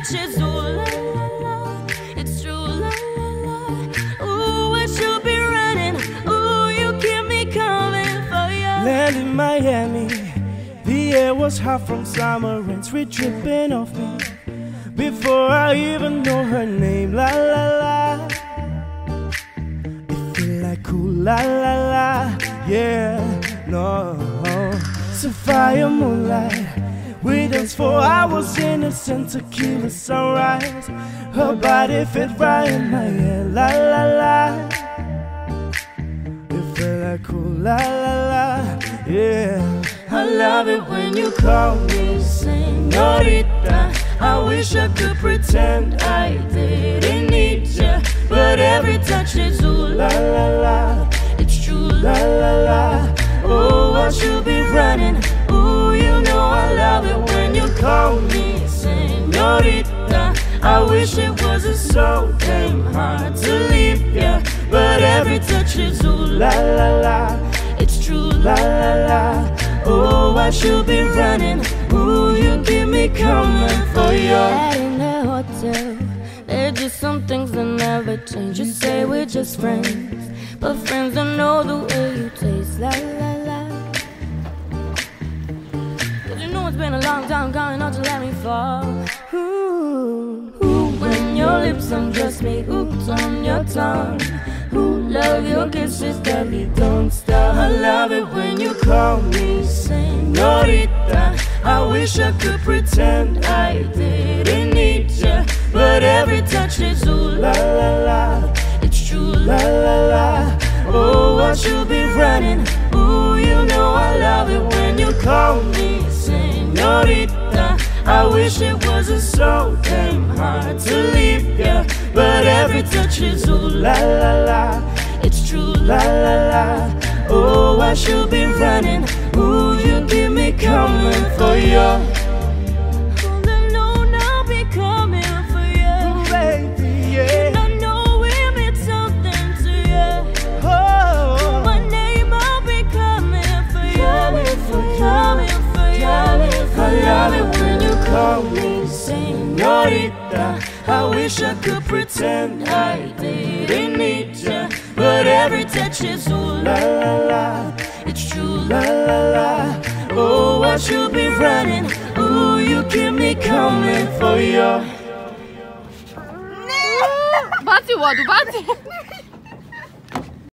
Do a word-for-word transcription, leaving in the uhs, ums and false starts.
touch is ooh la la la. It's true la la la. Ooh, I should be running. Ooh, you keep me coming for you. Land in Miami, the air was hot from summer rain, sweet dripping off me. Before I even know her name, la la la. It feel like cool, la la la. Yeah, no. Sapphire moonlight, we danced for hours, innocent tequila sunrise. Her body fit right in my head, la la la. It felt like cool, la la la. Yeah, I love it when you call me señorita. I wish I could pretend I didn't need ya, but every touch is ooh la la la. It's true la la la. Oh, I should be running. Ooh, you know I love it when you call me señorita. I wish it wasn't so damn hard to leave ya, but every touch is ooh la la la. It's true la la la. Oh, I should be running. Ooh, you keep me coming for you. At in the hotel, there's just some things that never change. You say we're just friends, but friends don't know the way you taste. La la la. Cause you know it's been a long time coming, not to let me fall. Ooh, ooh, when your lips undress me, hooked on your tongue. Ooh, love your kisses, deadly, don't stop. I love it when you call me señorita. I wish I could pretend I didn't need ya, but every touch is ooh la la la. It's true la la la. Oh, I should be running. Ooh, you know I love it when you call me señorita. I wish it wasn't so damn hard to leave ya, but every touch is ooh la la la. It's true la la la. Oh, I should be running. Ooh, you keep me coming for you. Oh, I know I'll be coming for you, baby, yeah. And I know we mean something to you. Oh, my name, I'll be coming for you, coming for you, coming for you. Coming for I love it when you call me señorita. I wish I could pretend I didn't need ya, but every touch is ooh la la la. It's true la la la. Oh, I should be running. Ooh, you keep me coming for you. Бац его, бац!